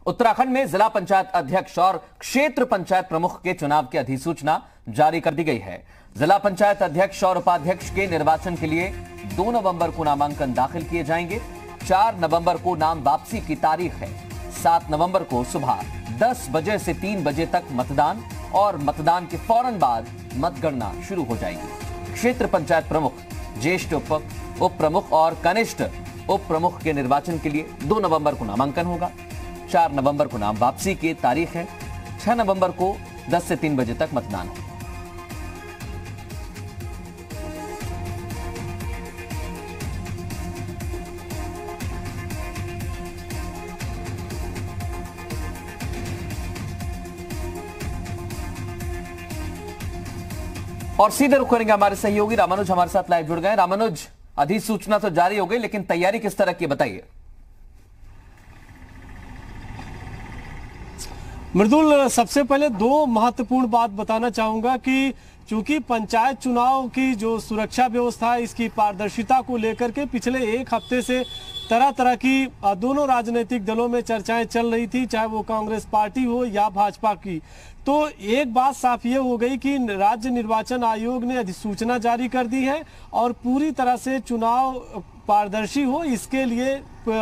उत्तराखंड में जिला पंचायत अध्यक्ष और क्षेत्र पंचायत प्रमुख के चुनाव की अधिसूचना जारी कर दी गई है। जिला पंचायत अध्यक्ष और उपाध्यक्ष के निर्वाचन के लिए 2 नवंबर को नामांकन दाखिल किए जाएंगे। 4 नवंबर को नाम वापसी की तारीख है। 7 नवंबर को सुबह 10 बजे से 3 बजे तक मतदान और मतदान के फौरन बाद मतगणना शुरू हो जाएगी। क्षेत्र पंचायत प्रमुख, ज्येष्ठ उप प्रमुख और कनिष्ठ उप प्रमुख के निर्वाचन के लिए 2 नवंबर को नामांकन होगा। 4 नवंबर को नाम वापसी की तारीख है। 6 नवंबर को 10 से 3 बजे तक मतदान होगा। और सीधे रुक करेंगे हमारे सहयोगी रामानुज हमारे साथ लाइव जुड़ गए। रामानुज, अधिसूचना तो जारी हो गई, लेकिन तैयारी किस तरह की बताइए। मृदुल, सबसे पहले 2 महत्वपूर्ण बात बताना चाहूंगा कि चूंकि पंचायत चुनाव की जो सुरक्षा व्यवस्था है, इसकी पारदर्शिता को लेकर के पिछले 1 हफ्ते से तरह तरह की दोनों राजनीतिक दलों में चर्चाएं चल रही थी, चाहे वो कांग्रेस पार्टी हो या भाजपा की। तो एक बात साफ ये हो गई कि राज्य निर्वाचन आयोग ने अधिसूचना जारी कर दी है और पूरी तरह से चुनाव पारदर्शी हो, इसके लिए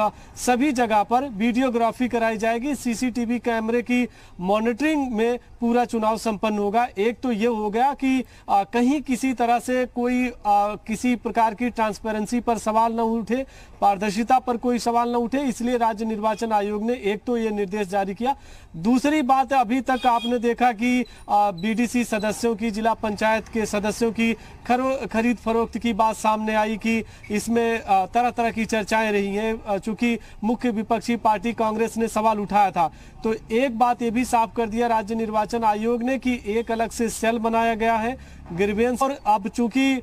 सभी जगह पर वीडियोग्राफी कराई जाएगी। सीसीटीवी कैमरे की मॉनिटरिंग में पूरा चुनाव संपन्न होगा। एक तो ये हो गया कि कहीं किसी तरह से कोई किसी प्रकार की ट्रांसपेरेंसी पर सवाल न उठे, पारदर्शिता पर कोई सवाल न उठे, इसलिए राज्य निर्वाचन आयोग ने एक तो ये निर्देश जारी किया। दूसरी बात, अभी तक आपने देखा कि बीडीसी सदस्यों की, जिला पंचायत के सदस्यों की खरीद फरोख्त की बात सामने आई कि इसमें तरह तरह की चर्चाएं रही हैं। चूंकि मुख्य विपक्षी पार्टी कांग्रेस ने सवाल उठाया था, तो एक बात ये भी साफ कर दिया राज्य निर्वाचन आयोग ने कि एक अलग से सेल बनाया गया है ग्रीवेंस। और अब चूंकि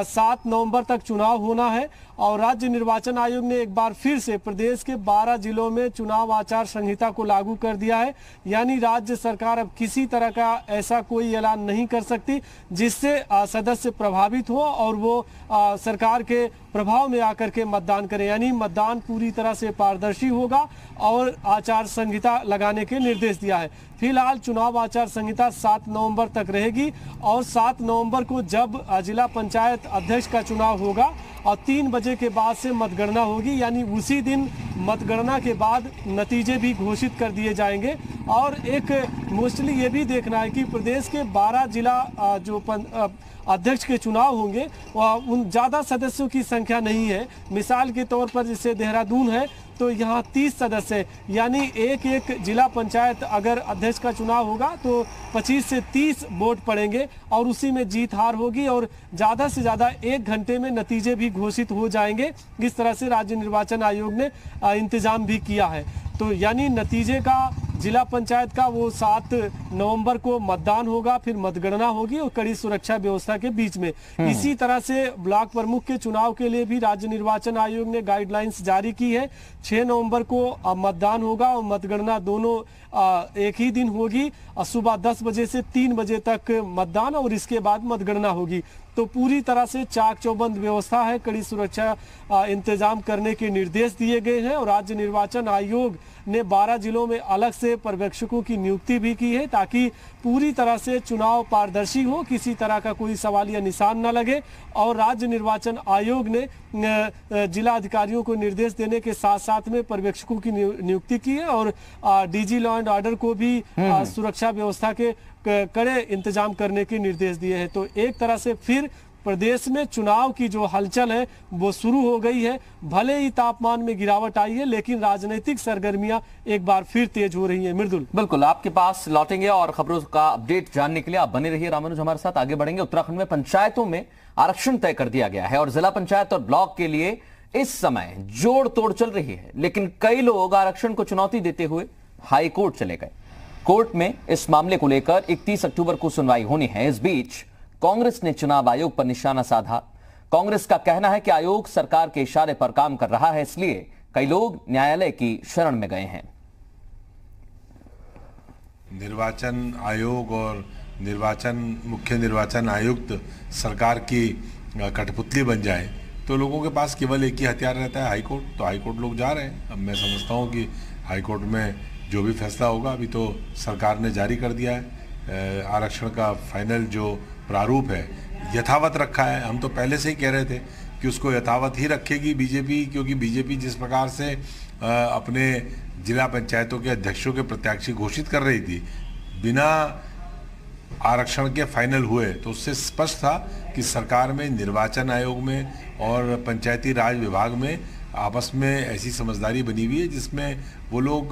7 नवंबर तक चुनाव होना है और राज्य निर्वाचन आयोग ने एक बार फिर से प्रदेश के 12 जिलों में चुनाव आचार संहिता को लागू कर दिया है। यानी राज्य सरकार अब किसी तरह का ऐसा कोई ऐलान नहीं कर सकती जिससे सदस्य प्रभावित हो और वो सरकार के प्रभाव में आकर के मतदान करें। यानी मतदान पूरी तरह से पारदर्शी होगा और आचार संहिता लगाने के निर्देश दिया है। फिलहाल चुनाव आचार संहिता 7 नवंबर तक रहेगी और 7 नवंबर को जब जिला पंचायत अध्यक्ष का चुनाव होगा और 3 बजे के बाद से मतगणना होगी, यानी उसी दिन मतगणना के बाद नतीजे भी घोषित कर दिए जाएंगे। और एक मोस्टली ये भी देखना है कि प्रदेश के 12 जिला जो अध्यक्ष के चुनाव होंगे उन ज़्यादा सदस्यों की संख्या नहीं है। मिसाल के तौर पर जैसे देहरादून है तो यहाँ 30 सदस्य, यानी एक जिला पंचायत अगर अध्यक्ष का चुनाव होगा तो 25 से 30 वोट पड़ेंगे और उसी में जीत हार होगी और ज़्यादा से ज़्यादा 1 घंटे में नतीजे भी घोषित हो जाएंगे। इस तरह से राज्य निर्वाचन आयोग ने इंतजाम भी किया है। तो यानी नतीजे का जिला पंचायत का वो 7 नवंबर को मतदान होगा, फिर मतगणना होगी और कड़ी सुरक्षा व्यवस्था के बीच में। इसी तरह से ब्लॉक प्रमुख के चुनाव के लिए भी राज्य निर्वाचन आयोग ने गाइडलाइंस जारी की है। 6 नवंबर को मतदान होगा और मतगणना दोनों एक ही दिन होगी। सुबह 10 बजे से 3 बजे तक मतदान और इसके बाद मतगणना होगी। तो पूरी तरह से चाक चौबंद व्यवस्था है, कड़ी सुरक्षा इंतजाम करने के निर्देश दिए गए हैं और राज्य निर्वाचन आयोग ने 12 जिलों में अलग से पर्यवेक्षकों की नियुक्ति भी की है ताकि पूरी तरह से चुनाव पारदर्शी हो, किसी तरह का कोई सवाल या निशान न लगे। और राज्य निर्वाचन आयोग ने जिला अधिकारियों को निर्देश देने के साथ साथ में पर्यवेक्षकों की नियुक्ति की है और डीजी लॉ एंड ऑर्डर को भी सुरक्षा व्यवस्था के कड़े इंतजाम करने के निर्देश दिए हैं। तो एक तरह से फिर प्रदेश में चुनाव की जो हलचल है वो शुरू हो गई है। भले ही तापमान में गिरावट आई है, लेकिन राजनीतिक सरगर्मियां एक बार फिर तेज हो रही हैं। मृदुल, बिल्कुल आपके पास लौटेंगे और खबरों का अपडेट जानने के लिए आप बने रहिए। रामानुज हमारे साथ आगे बढ़ेंगे। उत्तराखंड में पंचायतों में आरक्षण तय कर दिया गया है और जिला पंचायत और ब्लॉक के लिए इस समय जोड़ तोड़ चल रही है, लेकिन कई लोग आरक्षण को चुनौती देते हुए हाई कोर्ट चले गए। कोर्ट में इस मामले को लेकर 31 अक्टूबर को सुनवाई होनी है। इस बीच कांग्रेस ने चुनाव आयोग पर निशाना साधा। कांग्रेस का कहना है कि आयोग सरकार के इशारे पर काम कर रहा है, इसलिए कई लोग न्यायालय की शरण में गए हैं। निर्वाचन आयोग और मुख्य निर्वाचन आयुक्त सरकार की कठपुतली बन जाए तो लोगों के पास केवल एक ही हथियार रहता है, हाईकोर्ट। तो हाईकोर्ट लोग जा रहे हैं। अब मैं समझता हूँ कि हाईकोर्ट में जो भी फैसला होगा, अभी तो सरकार ने जारी कर दिया है, आरक्षण का फाइनल जो प्रारूप है यथावत रखा है। हम तो पहले से ही कह रहे थे कि उसको यथावत ही रखेगी बीजेपी, क्योंकि बीजेपी जिस प्रकार से अपने जिला पंचायतों के अध्यक्षों के प्रत्याशी घोषित कर रही थी बिना आरक्षण के फाइनल हुए, तो उससे स्पष्ट था कि सरकार में, निर्वाचन आयोग में और पंचायती राज विभाग में आपस में ऐसी समझदारी बनी हुई है जिसमें वो लोग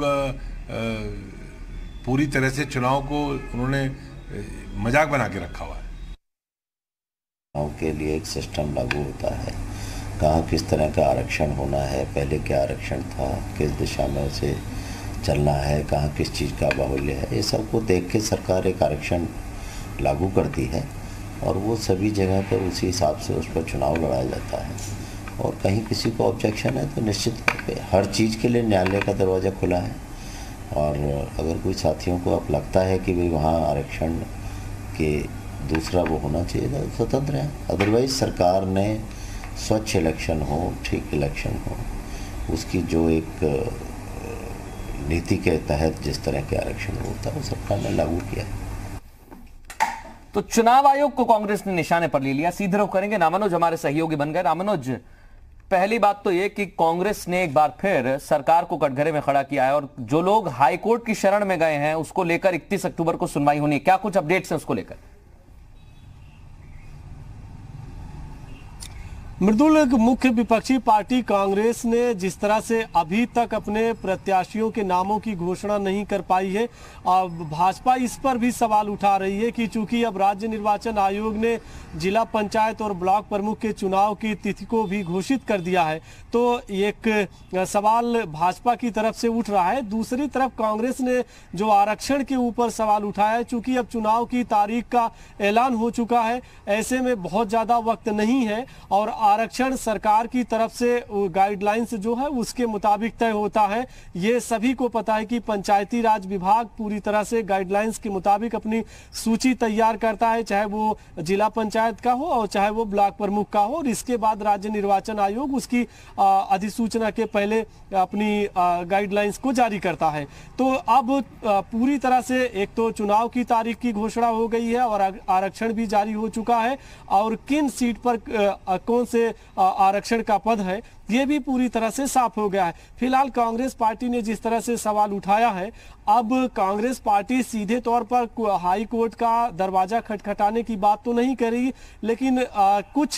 पूरी तरह से चुनाव को उन्होंने मजाक बना के रखा हुआ है। चुनाव के लिए एक सिस्टम लागू होता है, कहाँ किस तरह का आरक्षण होना है, पहले क्या आरक्षण था, किस दिशा में उसे चलना है, कहाँ किस चीज़ का बाहुल्य है, ये सब को देख के सरकार एक आरक्षण लागू करती है और वो सभी जगह पर उसी हिसाब से उस पर चुनाव लड़ाया जाता है। और कहीं किसी को ऑब्जेक्शन है तो निश्चित तौर पे हर चीज़ के लिए न्यायालय का दरवाज़ा खुला है। और अगर कोई साथियों को अब लगता है कि भाई वहाँ आरक्षण के दूसरा वो होना चाहिए तो स्वतंत्र है, अदरवाइज सरकार ने स्वच्छ इलेक्शन हो, ठीक इलेक्शन हो, उसकी जो एक नीति के तहत जिस तरह के आरक्षण होता है वो सरकार ने लागू किया है। तो चुनाव आयोग को कांग्रेस ने निशाने पर ले लिया, सीधे रुख करेंगे। रामानुज हमारे सहयोगी बन गए। रामानुज, पहली बात तो यह कि कांग्रेस ने एक बार फिर सरकार को कटघरे में खड़ा किया है और जो लोग हाईकोर्ट की शरण में गए हैं उसको लेकर 31 अक्टूबर को सुनवाई होनी है, क्या कुछ अपडेट्स हैं उसको लेकर? मृदुल, मुख्य विपक्षी पार्टी कांग्रेस ने जिस तरह से अभी तक अपने प्रत्याशियों के नामों की घोषणा नहीं कर पाई है, भाजपा इस पर भी सवाल उठा रही है कि चूंकि अब राज्य निर्वाचन आयोग ने जिला पंचायत और ब्लॉक प्रमुख के चुनाव की तिथि को भी घोषित कर दिया है, तो एक सवाल भाजपा की तरफ से उठ रहा है। दूसरी तरफ कांग्रेस ने जो आरक्षण के ऊपर सवाल उठाया है, चूंकि अब चुनाव की तारीख का ऐलान हो चुका है, ऐसे में बहुत ज़्यादा वक्त नहीं है और आरक्षण सरकार की तरफ से गाइडलाइंस जो है उसके मुताबिक तय होता है। ये सभी को पता है कि पंचायती राज विभाग पूरी तरह से गाइडलाइंस के मुताबिक अपनी सूची तैयार करता है, चाहे वो जिला पंचायत का हो और चाहे वो ब्लॉक प्रमुख का हो, और इसके बाद राज्य निर्वाचन आयोग उसकी अधिसूचना के पहले अपनी गाइडलाइंस को जारी करता है। तो अब पूरी तरह से एक तो चुनाव की तारीख की घोषणा हो गई है और आरक्षण भी जारी हो चुका है और किन सीट पर कौन से आरक्षण का पद है ये भी पूरी तरह से साफ हो गया है। फिलहाल कांग्रेस पार्टी ने जिस तरह से सवाल उठाया है, अब कांग्रेस पार्टी सीधे तौर पर हाई कोर्ट का दरवाजा खटखटाने की बात तो नहीं करेगी, लेकिन कुछ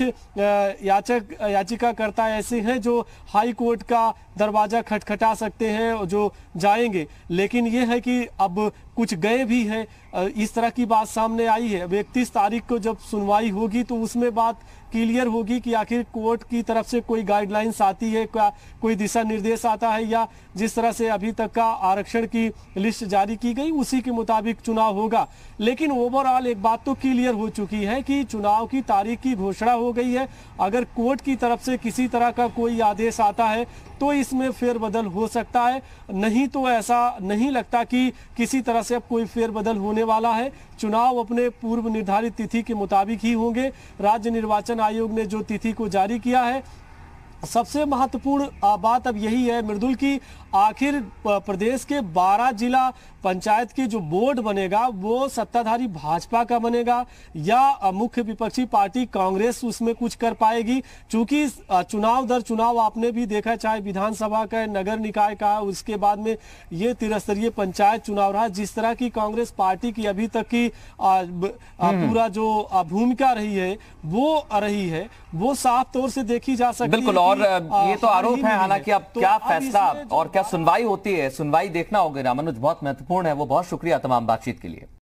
याचिकाकर्ता ऐसे हैं जो हाई कोर्ट का दरवाजा खटखटा सकते हैं, जो जाएंगे। लेकिन ये है कि अब कुछ गए भी हैं, इस तरह की बात सामने आई है। अब 31 तारीख को जब सुनवाई होगी तो उसमें बात क्लियर होगी कि आखिर कोर्ट की तरफ से कोई गाइडलाइंस आती है, कोई दिशा निर्देश आता है, या जिस तरह से अभी तक का आरक्षण की लिस्ट जारी की गई उसी के मुताबिक चुनाव होगा। लेकिन ओवरऑल एक बात तो क्लियर हो चुकी है कि चुनाव की तारीख की घोषणा हो गई है। अगर कोर्ट की तरफ से किसी तरह का कोई आदेश आता है तो इसमें फेरबदल हो सकता है, नहीं तो ऐसा नहीं लगता कि किसी तरह से अब कोई फेरबदल होने वाला है। चुनाव अपने पूर्व निर्धारित तिथि के मुताबिक ही होंगे। राज्य निर्वाचन आयोग ने जो तिथि को जारी किया है, सबसे महत्वपूर्ण बात अब यही है मृदुल की आखिर प्रदेश के 12 जिला पंचायत के जो बोर्ड बनेगा वो सत्ताधारी भाजपा का बनेगा या मुख्य विपक्षी पार्टी कांग्रेस उसमें कुछ कर पाएगी। चूंकि चुनाव दर चुनाव आपने भी देखा, चाहे विधानसभा का, नगर निकाय का, उसके बाद में ये त्रिस्तरीय पंचायत चुनाव रहा, जिस तरह की कांग्रेस पार्टी की अभी तक की पूरा जो भूमिका रही है वो साफ तौर से देखी जा सकती है। बिल्कुल, और ये तो आरोप है, हालांकि अब क्या फैसला और क्या सुनवाई होती है, सुनवाई देखना होगा। रामानुज, बहुत महत्वपूर्ण है वो। बहुत शुक्रिया तमाम बातचीत के लिए।